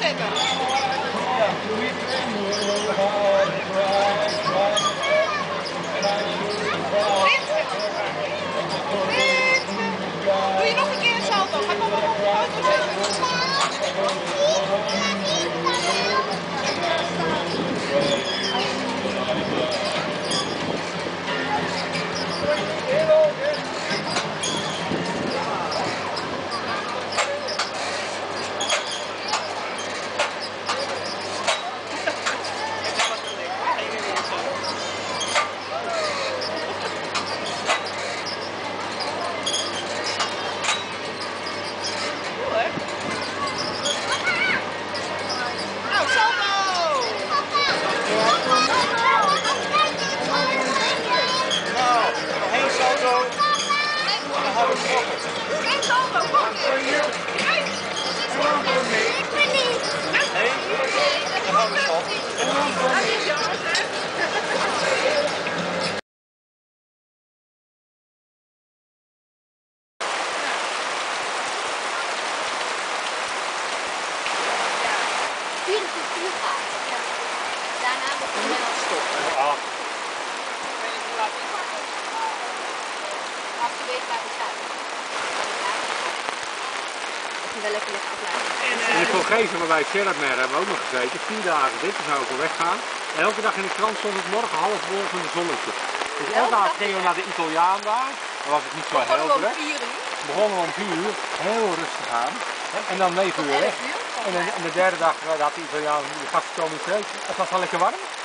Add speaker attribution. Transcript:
Speaker 1: zetten. Doe je nog een keer een salto. Ga maar op de auto zitten.
Speaker 2: Daarna moet je wel stoppen. Als je weet waar we staan. Dat je wel even liggen aflaten.
Speaker 3: In de Vogezen waar wij Scherpmer hebben we ook nog gezeten, 4 dagen dit, toen zou ik al weggaan. En elke dag in de krant stond het morgen half vol van een zonnetje. Dus elke dag gingen we naar de Italiaan daar, dan was het niet zo heel druk. We begonnen om 4 uur, heel rustig aan. En dan 9 uur weg. En de derde dag had de Italiaan de gasten komen in het was wel lekker warm.